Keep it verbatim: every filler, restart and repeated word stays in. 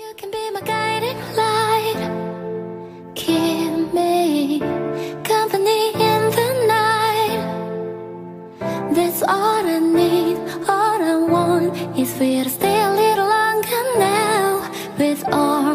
You can be my guiding light. Keep me company in the night. That's all I need, all I want is for you to stay a little longer now. With all